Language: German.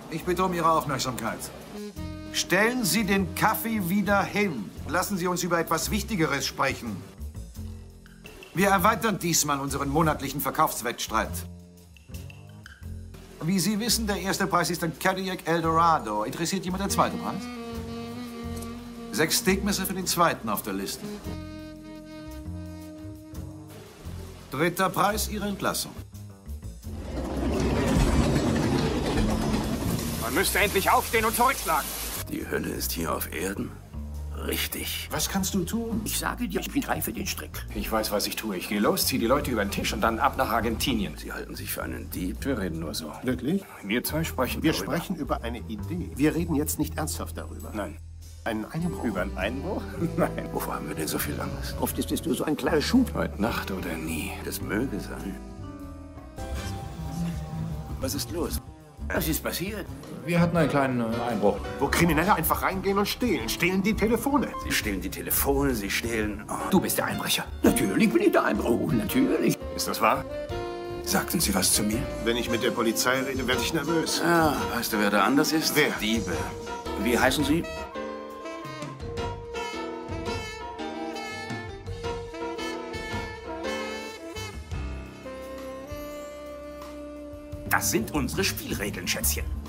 Ich bitte um Ihre Aufmerksamkeit. Stellen Sie den Kaffee wieder hin. Lassen Sie uns über etwas Wichtigeres sprechen. Wir erweitern diesmal unseren monatlichen Verkaufswettstreit. Wie Sie wissen, der erste Preis ist ein Cadillac Eldorado. Interessiert jemand der zweite Preis? 6 Steakmesser für den zweiten auf der Liste. Dritter Preis, Ihre Entlassung. Man müsste endlich aufstehen und zurückschlagen. Die Hölle ist hier auf Erden? Richtig. Was kannst du tun? Ich sage dir, ich bin reif für den Strick. Ich weiß, was ich tue. Ich gehe los, ziehe die Leute über den Tisch und dann ab nach Argentinien. Sie halten sich für einen Dieb. Wir reden nur so. Wirklich? Wir zwei sprechen Wir darüber. sprechen über eine Idee. Wir reden jetzt nicht ernsthaft darüber. Nein. Einen Einbruch. Über einen Einbruch? Nein. Wovor haben wir denn so viel Angst? Oft ist es nur so ein kleiner Schub. Heute Nacht oder nie. Das möge sein. Was ist los? Was ist passiert? Wir hatten einen kleinen Einbruch. Wo Kriminelle einfach reingehen und stehlen. Stehlen die Telefone. Sie stehlen die Telefone, sie stehlen... Oh. Du bist der Einbrecher. Natürlich bin ich der Einbruch, natürlich. Ist das wahr? Sagten Sie was zu mir? Wenn ich mit der Polizei rede, werde ich nervös. Ah, weißt du, wer da anders ist? Wer? Diebe. Wie heißen Sie? Das sind unsere Spielregeln, Schätzchen.